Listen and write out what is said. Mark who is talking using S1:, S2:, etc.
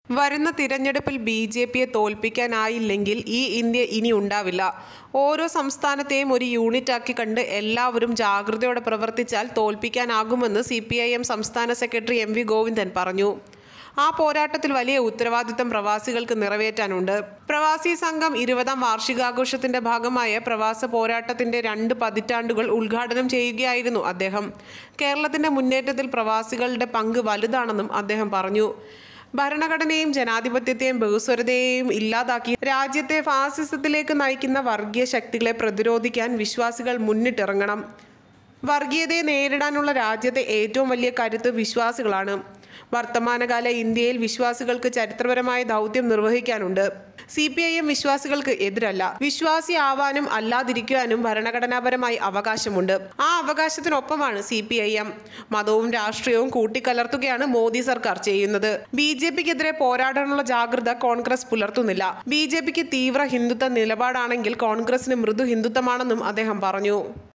S1: വരുന്ന തിരഞ്ഞെടുപ്പിൽ ബി.ജെ.പിയെ തോൽപ്പിക്കാനായില്ലെങ്കിൽ ഈ ഇന്ത്യ ഇനി ഉണ്ടാവില്ല. ഓരോ സംസ്ഥാനത്തെയും ഒരു യൂണിറ്റാക്കി കണ്ട് എല്ലാവരും ജാഗ്രതയോടെ പ്രവർത്തിച്ചാൽ തോൽപ്പിക്കാനാകുമെന്ന് സി.പി.ഐ.എം സംസ്ഥാന സെക്രട്ടറി എം.വി. ഗോവിന്ദൻ പറഞ്ഞു. ആ പോരാട്ടത്തിൽ വലിയ ഉത്തരവാദിത്തം പ്രവാസികൾക്ക് നിറവേറ്റാനുണ്ട്. പ്രവാസി സംഘം 20ാം വാർഷികാഘോഷത്തിന്റെ ഭാഗമായ പ്രവാസ പോരാട്ടത്തിന്റെ 2 പതിറ്റാണ്ടുകൾ ഉദ്ഘാടനം ചെയ്യുകയായിരുന്നു അദ്ദേഹം. കേരളത്തിന്റെ മുന്നേറ്റത്തിൽ പ്രവാസികളുടെ പങ്ക് വലുതാണെന്നും അദ്ദേഹം പറഞ്ഞു. ഭരണഘടനയെയും ജനാധിപത്യത്തെയും ബഹുസ്വരതയെയും ഇല്ലാതാക്കി രാജ്യത്തെ ഫാസിസത്തിലേക്ക് നയിക്കുന്ന വർഗീയ ശക്തികളെ പ്രതിരോധിക്കാൻ വിശ്വാസികൾ മുന്നിട്ടിറങ്ങണം. വർഗീയതയെ നേരിടാനുള്ള രാജ്യത്തെ ഏറ്റവും വലിയ കരുത്ത് വിശ്വാസികളാണ്. വർത്തമാനകാല ഇന്ത്യയിൽ വിശ്വാസികൾക്ക് ചരിത്രപരമായ ദൗത്യം നിർവഹിക്കാനുണ്ട്. സി.പി.ഐ.എം വിശ്വാസികൾക്ക് എതിരല്ല. വിശ്വാസിയാവാനും അല്ലാതിരിക്കാനും ഭരണഘടനാപരമായി അവകാശമുണ്ട്. ആ അവകാശത്തിനൊപ്പമാണ് സി.പി.ഐ.എം. മതവും രാഷ്ട്രീയവും കൂട്ടിക്കലർത്തുകയാണ് മോദി സർക്കാർ ചെയ്യുന്നത്. ബി.ജെ.പിക്കെതിരെ പോരാടാനുള്ള ജാഗ്രത കോൺഗ്രസ് പുലർത്തുന്നില്ല. ബി.ജെ.പിക്ക് തീവ്ര ഹിന്ദുത്വ നിലപാടാണെങ്കിൽ കോൺഗ്രസിന് മൃദു ഹിന്ദുത്വമാണെന്നും അദ്ദേഹം പറഞ്ഞു.